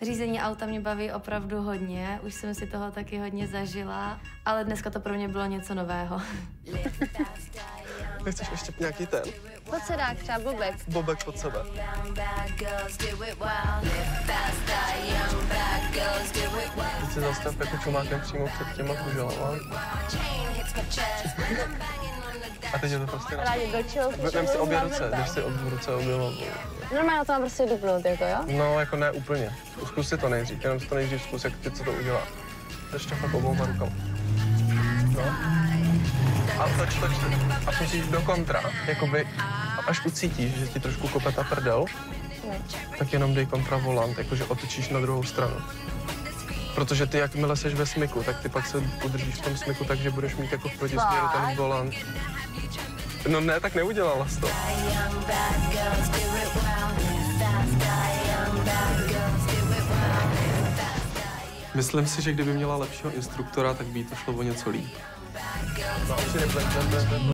Řízení auta mě baví opravdu hodně, už jsem si toho taky hodně zažila, ale dneska to pro mě bylo něco nového. Nechceš ještě nějaký ten? Pojď se dák, třeba bobek. Bobek pod sebe. Teď se zastav jako čumákem přímo před těma kuželama. A teď je to prostě... Rádi do chill. Vem si obě ruce, jdeš si ruce oběma. Normálně to mám prostě dupnout, jako jo? No, jako ne úplně. Zkus si to nejdřív, jenom si to nejdřív zkus, jak ty, co to udělá. Jdeš to fakt obouma rukama. No. A toč. A musíš do kontra, jakoby, až ucítíš, že ti trošku kope ta prdel, tak jenom dej kontra volant, jakože otočíš na druhou stranu. Protože ty, jakmile seš ve smyku, tak ty pak se udržíš v tom smyku, takže budeš mít jako v protisměru ten volant. No ne, tak neudělala jsi to. Myslím si, že kdyby měla lepšího instruktora, tak by jí to šlo o něco líp. No,